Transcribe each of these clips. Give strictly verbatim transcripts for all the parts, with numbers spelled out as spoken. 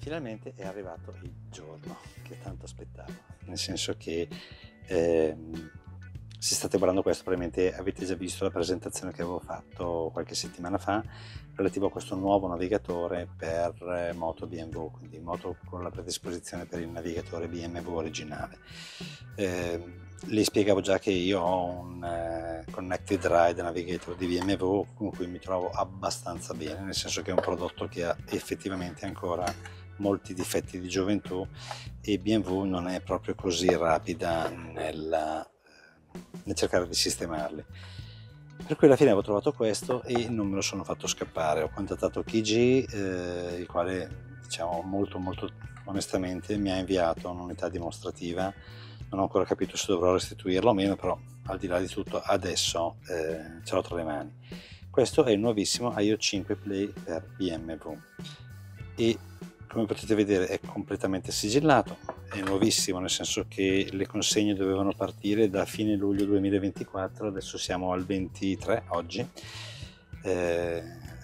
Finalmente è arrivato il giorno che tanto aspettavo, nel senso che ehm, se state guardando questo probabilmente avete già visto la presentazione che avevo fatto qualche settimana fa relativo a questo nuovo navigatore per eh, moto B M W, quindi moto con la predisposizione per il navigatore B M W originale. Eh, le spiegavo già che io ho un eh, Connected Ride Navigator di B M W con cui mi trovo abbastanza bene, nel senso che è un prodotto che ha effettivamente ancora molti difetti di gioventù e B M W non è proprio così rapida nel, nel cercare di sistemarli. Per cui alla fine avevo trovato questo e non me lo sono fatto scappare. Ho contattato K G, eh, il quale, diciamo, molto molto onestamente mi ha inviato un'unità dimostrativa. Non ho ancora capito se dovrò restituirlo o meno, però al di là di tutto adesso eh, ce l'ho tra le mani. Questo è il nuovissimo I O cinque Play per B M W e come potete vedere è completamente sigillato, è nuovissimo, nel senso che le consegne dovevano partire da fine luglio duemilaventiquattro, adesso siamo al ventitré oggi. Eh,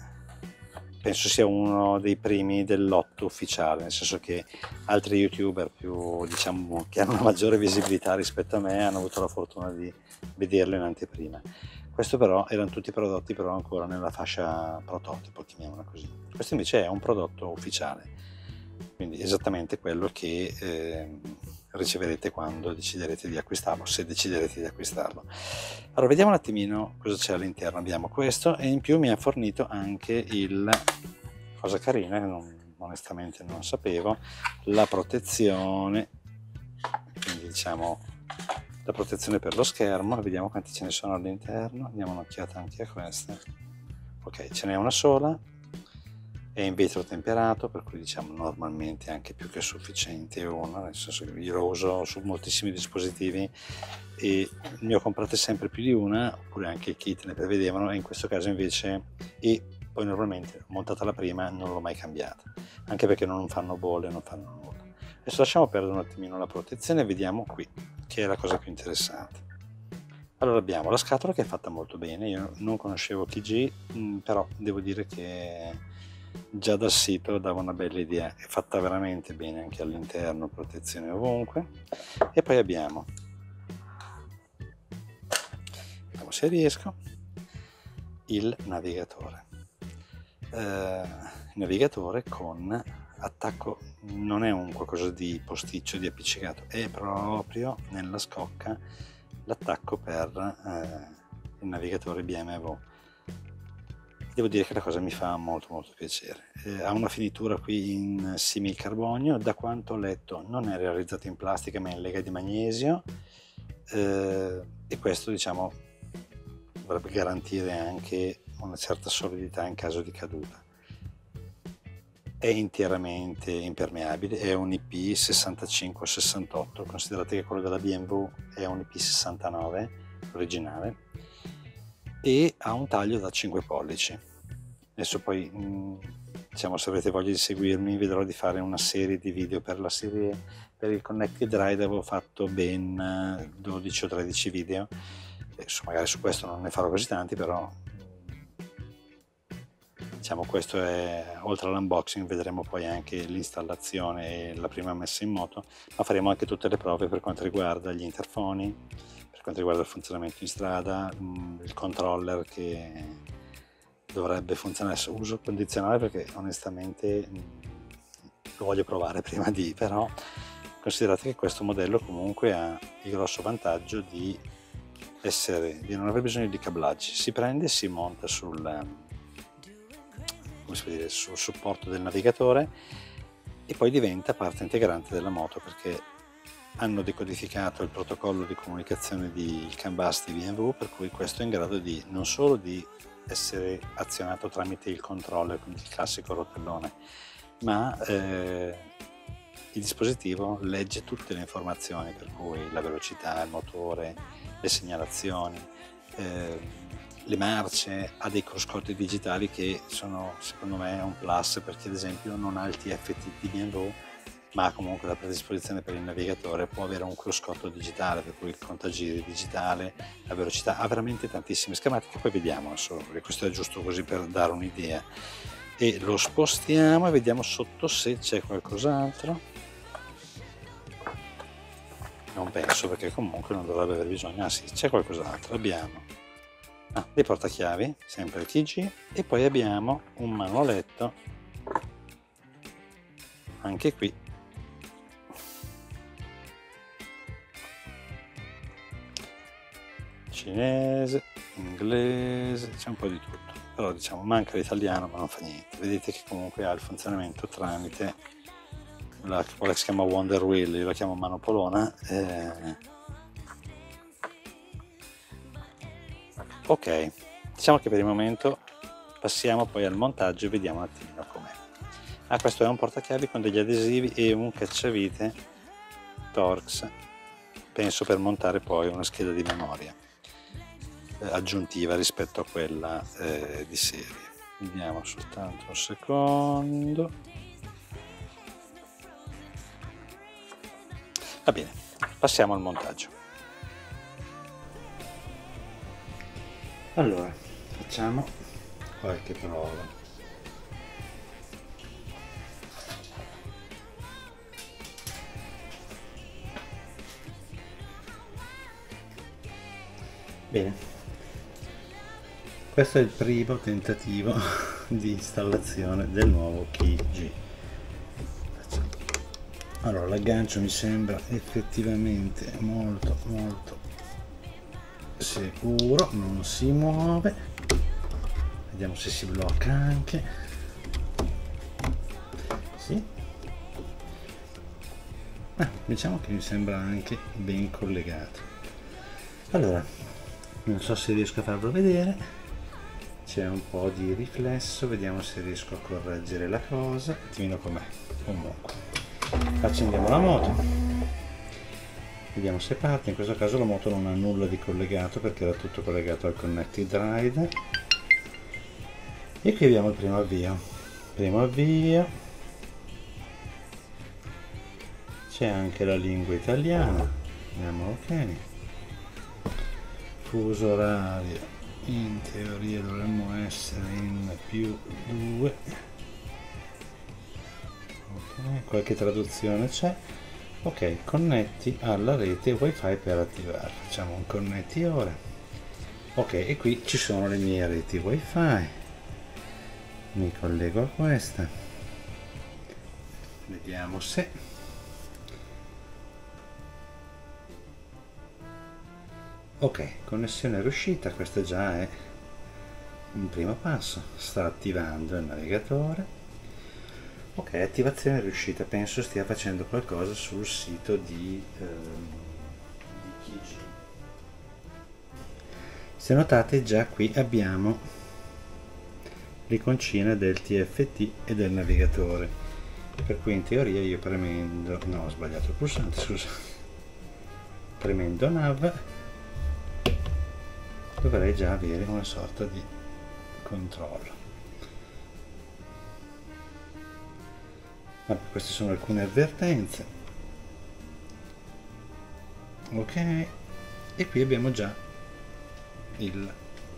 penso sia uno dei primi del lotto ufficiale, nel senso che altri youtuber più, diciamo, che hanno una maggiore visibilità rispetto a me hanno avuto la fortuna di vederlo in anteprima. Questo però erano tutti prodotti però ancora nella fascia prototipo, chiamiamola così. Questo invece è un prodotto ufficiale, quindi esattamente quello che eh, riceverete quando deciderete di acquistarlo, se deciderete di acquistarlo. Allora vediamo un attimino cosa c'è all'interno. Abbiamo questo e in più mi ha fornito anche il, cosa carina che non, onestamente non sapevo, la protezione, quindi diciamo la protezione per lo schermo. Vediamo quanti ce ne sono all'interno, diamo un'occhiata anche a queste. Ok, ce n'è una sola, è in vetro temperato, per cui diciamo normalmente anche più che sufficiente una, nel senso che io lo uso su moltissimi dispositivi e ne ho comprate sempre più di una, oppure anche i kit ne prevedevano, e in questo caso invece, e poi normalmente montata la prima non l'ho mai cambiata, anche perché non fanno bolle, non fanno nulla. Adesso lasciamo perdere un attimino la protezione e vediamo qui, che è la cosa più interessante. Allora abbiamo la scatola che è fatta molto bene, io non conoscevo K G, però devo dire che già dal sito dava una bella idea, è fatta veramente bene anche all'interno, protezione ovunque. E poi abbiamo, vediamo se riesco, il navigatore. Eh, il navigatore con attacco, non è un qualcosa di posticcio, di appiccicato, è proprio nella scocca l'attacco per eh, il navigatore B M W. Devo dire che la cosa mi fa molto molto piacere. Eh, ha una finitura qui in similcarbonio, da quanto ho letto non è realizzato in plastica ma in lega di magnesio, eh, e questo diciamo dovrebbe garantire anche una certa solidità in caso di caduta. È interamente impermeabile, è un I P sessantacinque sessantotto, considerate che quello della B M W è un I P sessantanove originale, e ha un taglio da cinque pollici. Adesso poi diciamo, se avete voglia di seguirmi, vedrò di fare una serie di video per la serie, per il Connected Ride avevo fatto ben dodici o tredici video, adesso magari su questo non ne farò così tanti, però diciamo questo è, oltre all'unboxing vedremo poi anche l'installazione e la prima messa in moto, ma faremo anche tutte le prove per quanto riguarda gli interfoni, per quanto riguarda il funzionamento in strada, il controller che dovrebbe funzionare su uso condizionale, perché onestamente lo voglio provare prima di, però considerate che questo modello comunque ha il grosso vantaggio di essere, di non aver bisogno di cablaggi, si prende e si monta sul, come si può dire, sul supporto del navigatore e poi diventa parte integrante della moto, perché hanno decodificato il protocollo di comunicazione di CAN bus di B M W, per cui questo è in grado di non solo di essere azionato tramite il controller, quindi il classico rotellone, ma eh, il dispositivo legge tutte le informazioni, per cui la velocità, il motore, le segnalazioni, eh, le marce, ha dei cruscotti digitali che sono secondo me un plus per chi ad esempio non ha il T F T di B M W ma comunque la predisposizione per il navigatore, può avere un cruscotto digitale, per cui il contagiri digitale, la velocità, ha veramente tantissime schematiche, poi vediamo solo, questo è giusto così per dare un'idea. e lo spostiamo e vediamo sotto se c'è qualcos'altro. Non penso, perché comunque non dovrebbe aver bisogno. Ah sì, c'è qualcos'altro. Abbiamo ah, dei portachiavi, sempre T G, e poi abbiamo un manualetto, anche qui, cinese, inglese, c'è un po' di tutto, però diciamo manca l'italiano, ma non fa niente. Vedete che comunque ha il funzionamento tramite la, quella che si chiama Wonder Wheel, io la chiamo mano polona. Eh... ok, diciamo che per il momento passiamo poi al montaggio e vediamo un attimino com'è. Ah, questo è un portachiavi con degli adesivi e un cacciavite Torx, penso per montare poi una scheda di memoria eh, aggiuntiva rispetto a quella eh, di serie. Vediamo soltanto un secondo. Va bene, passiamo al montaggio. Allora, facciamo qualche prova. Bene, questo è il primo tentativo di installazione del nuovo K G. Allora, l'aggancio mi sembra effettivamente molto molto sicuro, non si muove. Vediamo se si blocca anche. Sì. Ah, diciamo che mi sembra anche ben collegato. Allora, non so se riesco a farlo vedere, c'è un po' di riflesso, vediamo se riesco a correggere la cosa. Un attimino com'è. Comunque, accendiamo la moto, vediamo se parte. In questo caso la moto non ha nulla di collegato perché era tutto collegato al connected ride. E qui abbiamo il primo avvio. Primo avvio, c'è anche la lingua italiana, andiamo ok. Fuso orario in teoria dovremmo essere in più due. Ok, qualche traduzione c'è. Ok, connetti alla rete wifi per attivare. Facciamo un connetti ora. Ok, e qui ci sono le mie reti wifi. Mi collego a questa. Vediamo se ok, connessione riuscita. Questo già è un primo passo. Sta attivando il navigatore. Ok, attivazione riuscita. Penso stia facendo qualcosa sul sito di, ehm, di K G. Se notate, già qui abbiamo l'iconcina del T F T e del navigatore, per cui in teoria io premendo, no, ho sbagliato il pulsante, scusa, premendo nav dovrei già avere una sorta di controllo. Vabbè, queste sono alcune avvertenze. Ok, e qui abbiamo già il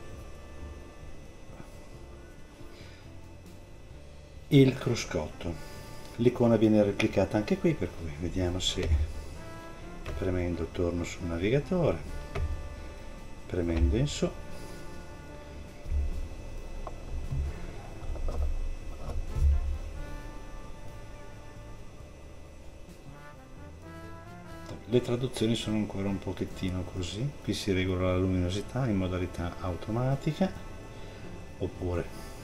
il cruscotto. L'icona viene replicata anche qui, per cui vediamo se premendo torno sul navigatore, premendo in su, le traduzioni sono ancora un pochettino così. Qui si regola la luminosità in modalità automatica, oppure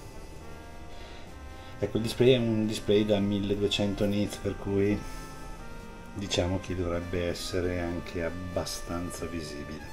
ecco, il display è un display da milleduecento nits, per cui diciamo che dovrebbe essere anche abbastanza visibile.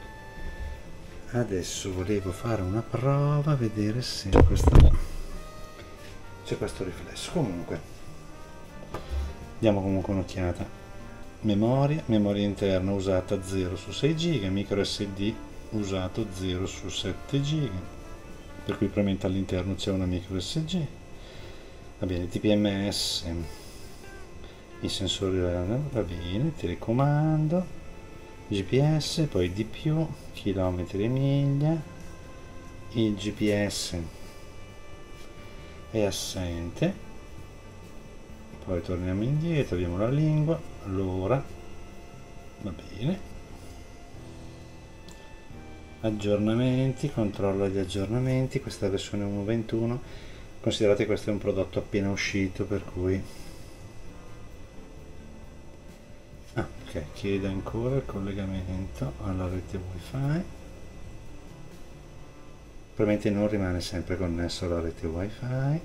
Adesso volevo fare una prova, vedere se c'è questo, c'è questo riflesso. Comunque diamo comunque un'occhiata. Memoria, memoria interna usata zero su sei giga, micro S D usato zero su sette giga, per cui probabilmente all'interno c'è una micro S D. Va bene, T P M S, i sensori, va bene, telecomando, G P S, poi D più, chilometri e miglia, il G P S è assente, poi torniamo indietro, abbiamo la lingua, l'ora, va bene, aggiornamenti, controllo gli aggiornamenti, questa è la versione uno punto ventuno, considerate che questo è un prodotto appena uscito, per cui ah, ok, chiede ancora il collegamento alla rete wifi, probabilmente non rimane sempre connesso alla rete wifi.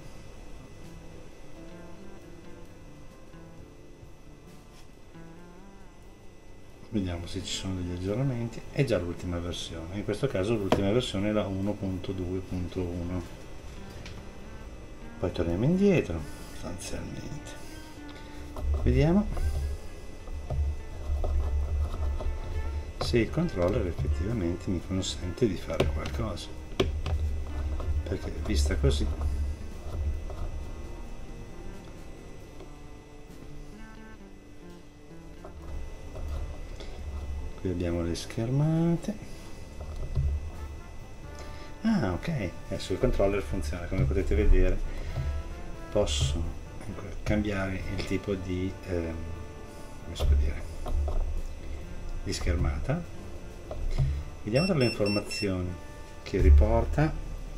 Vediamo se ci sono degli aggiornamenti. È già l'ultima versione, in questo caso l'ultima versione è la uno punto due punto uno. Poi torniamo indietro sostanzialmente, vediamo se il controller effettivamente mi consente di fare qualcosa, perché vista così qui abbiamo le schermate. Ah, ok, adesso il controller funziona, come potete vedere posso cambiare il tipo di eh, come si può dire, di schermata. Vediamo tra le informazioni che riporta.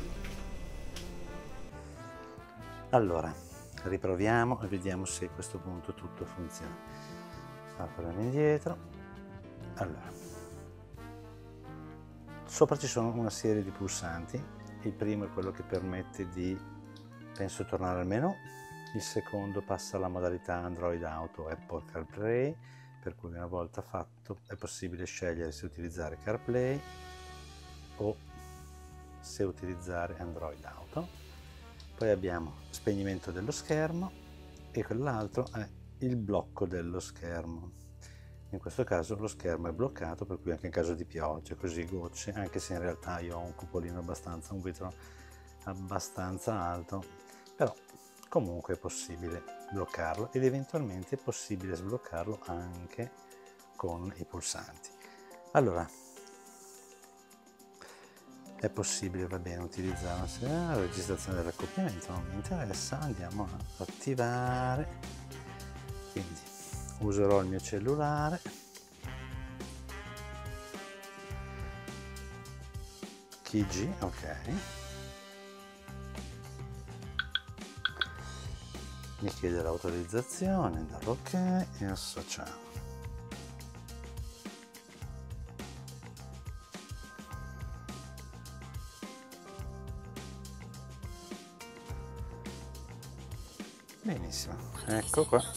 Allora riproviamo e vediamo se a questo punto tutto funziona. Torniamo indietro. Allora, sopra ci sono una serie di pulsanti. Il primo è quello che permette di, penso, tornare al menu. Il secondo passa alla modalità Android Auto Apple CarPlay, per cui una volta fatto è possibile scegliere se utilizzare CarPlay o se utilizzare Android Auto. Poi abbiamo spegnimento dello schermo e quell'altro è il blocco dello schermo. In questo caso lo schermo è bloccato, per cui anche in caso di pioggia, così gocce, anche se in realtà io ho un cupolino abbastanza, un vetro abbastanza alto, però comunque è possibile bloccarlo ed eventualmente è possibile sbloccarlo anche con i pulsanti. Allora, è possibile, va bene, utilizzare una registrazione dell'accoppiamento, non mi interessa, andiamo a attivare, quindi userò il mio cellulare, K G, ok, mi chiede l'autorizzazione, darò ok e associamo. Benissimo, ecco qua.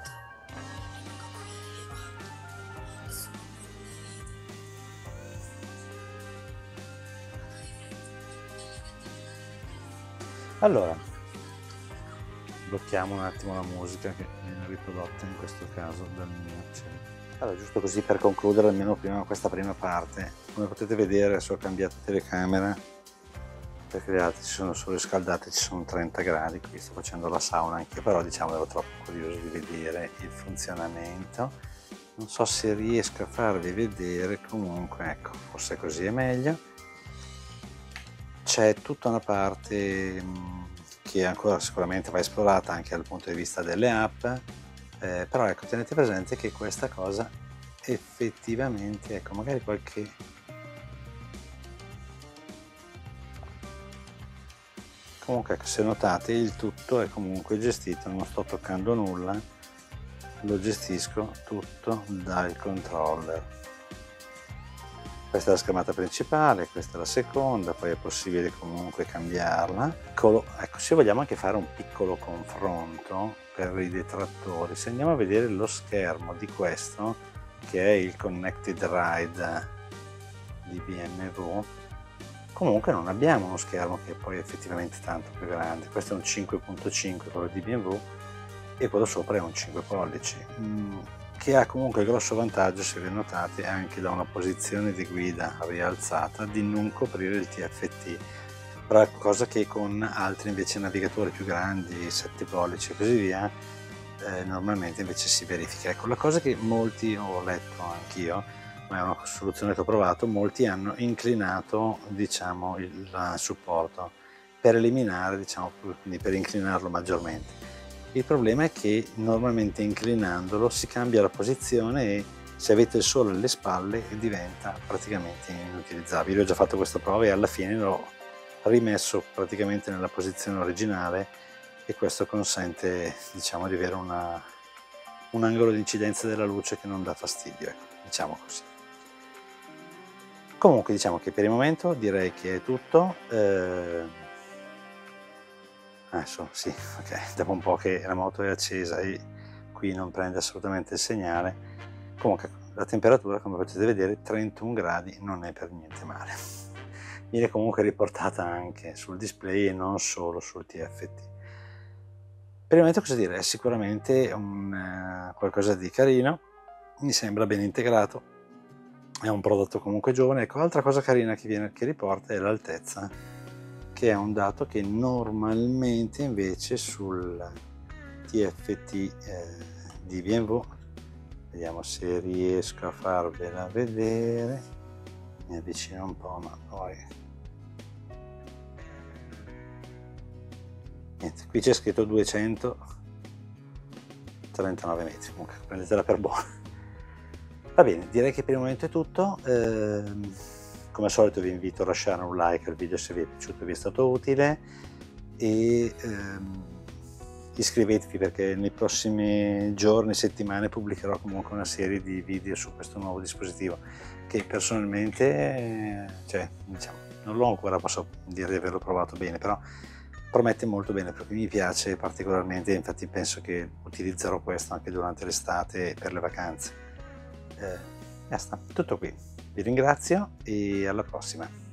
Allora, blocchiamo un attimo la musica che viene riprodotta in questo caso dal mio cellulare. Allora, giusto così per concludere almeno prima questa prima parte, come potete vedere adesso ho cambiato telecamera perché le altre si sono surriscaldate, ci sono trenta gradi, qui sto facendo la sauna anche, però diciamo ero troppo curioso di vedere il funzionamento. Non so se riesco a farvi vedere, comunque ecco, forse così è meglio. C'è tutta una parte che ancora sicuramente va esplorata anche dal punto di vista delle app, eh, però ecco, tenete presente che questa cosa effettivamente, ecco, magari qualche comunque ecco, se notate il tutto è comunque gestito, non sto toccando nulla, lo gestisco tutto dal controller. Questa è la schermata principale, questa è la seconda, poi è possibile comunque cambiarla. Ecco, se vogliamo anche fare un piccolo confronto per i detrattori, se andiamo a vedere lo schermo di questo, che è il Connected Ride di B M W, comunque non abbiamo uno schermo che è poi effettivamente tanto più grande. Questo è un cinque punto cinque, quello di B M W, e quello sopra è un cinque pollici. Mm. Che ha comunque il grosso vantaggio, se vi notate, anche da una posizione di guida rialzata, di non coprire il T F T, cosa che con altri invece navigatori più grandi, sette pollici e così via, eh, normalmente invece si verifica. Ecco, la cosa che molti, ho letto anch'io, ma è una soluzione che ho provato, molti hanno inclinato, diciamo, il supporto per eliminare, diciamo, quindi per inclinarlo maggiormente. Il problema è che normalmente inclinandolo si cambia la posizione e se avete il sole alle spalle diventa praticamente inutilizzabile. Io ho già fatto questa prova e alla fine l'ho rimesso praticamente nella posizione originale e questo consente, diciamo, di avere una, un angolo di incidenza della luce che non dà fastidio, ecco, diciamo così. Comunque diciamo che per il momento direi che è tutto. Eh, adesso sì, ok, dopo un po' che la moto è accesa e qui non prende assolutamente il segnale. Comunque la temperatura, come potete vedere, trentuno gradi, non è per niente male. Viene comunque riportata anche sul display e non solo sul T F T. Per il momento cosa dire, è sicuramente un, eh, qualcosa di carino, mi sembra ben integrato, è un prodotto comunque giovane. Ecco, altra cosa carina che, viene, che riporta è l'altezza, che è un dato che normalmente invece sul T F T eh, di B M W, vediamo se riesco a farvela vedere, mi avvicino un po' ma poi niente, qui c'è scritto duecentotrentanove metri, comunque prendetela per buona. Va bene, direi che per il momento è tutto. Ehm, come al solito vi invito a lasciare un like al video se vi è piaciuto e vi è stato utile e ehm, iscrivetevi perché nei prossimi giorni, settimane pubblicherò comunque una serie di video su questo nuovo dispositivo che personalmente, cioè, diciamo, non l'ho ancora, posso dire di averlo provato bene, però promette molto bene perché mi piace particolarmente, infatti penso che utilizzerò questo anche durante l'estate per le vacanze. Eh, basta, tutto qui. Vi ringrazio e alla prossima.